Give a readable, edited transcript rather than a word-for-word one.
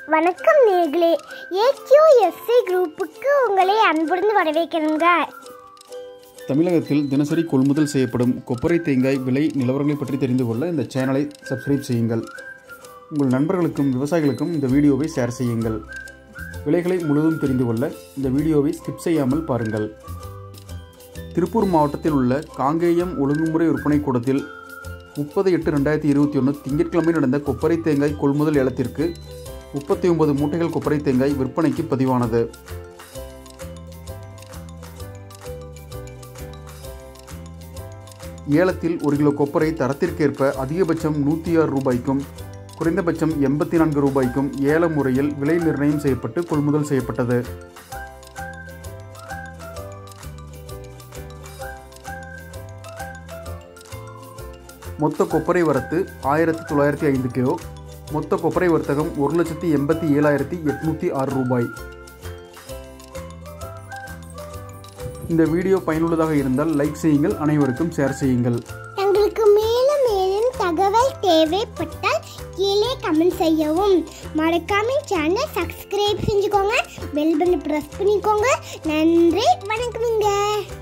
வணக்கம் நேர்களே, ஏக்யூஎஸ்சி குரூப்புக்கு உங்களை அன்புடன் வரவேற்கிறேங்க. தமிழகத்தில் தினசரி கொள்முதல் செய்யப்படும் கொப்பரை தேங்காய் விலை நிலவரங்களை பற்றி தெரிந்து கொள்ள இந்த சேனலை சப்ஸ்கிரைப் செய்யுங்கள். உங்கள் நண்பர்களுக்கும் விவசாயிகளுக்கும் இந்த வீடியோவை ஷேர் செய்யுங்கள். விலைகளை முழுவதும் தெரிந்து கொள்ள இந்த வீடியோவை ஸ்கிப் செய்யாமல் பாருங்கள். திருப்பூர் மாவட்டத்தில் உள்ள காங்கேயம் ஒழுங்குமுறை விற்பனை கூடத்தில் 30/8/2021 திங்கட்கிழமை நடந்த கொப்பரை தேங்காய் கொள்முதல் ஏலத்திற்கு 39 மூட்டைகள் கொப்பரை தேங்காய் விற்பனைக்கு பதிவானது. ஏலத்தில் 1 கிலோ கொப்பரை தரத்திற்கேற்ப அதிகபட்சம் 106 ரூபாய்க்கும் குறைந்தபட்சம் 84 ரூபாய்க்கும் ஏல முறையில் விலை நிர்ணயம் செய்யப்பட்டு கொள்முதல் செய்யப்பட்டது. மொத்த கொப்பரை வரத்து 1905 கிலோ. மொத்த கொப்பரை வர்த்தகம் 1,87,806 ரூபாய். இந்த வீடியோ பயனுள்ளதாக இருந்தால் லைக் செய்யுங்கள், அனைவருக்கும் ஷேர் செய்யுங்கள். எங்களுக்கு மேலும் தகவல் தேவைப்பட்டால் கீழே கமெண்ட் செய்யவும். மறக்காம சேனல் சப்ஸ்கிரைப் செஞ்சுக்கோங்க, பெல் பட்டனை பிரஸ் பண்ணிக்கோங்க. நன்றி, வணக்கம்ங்க.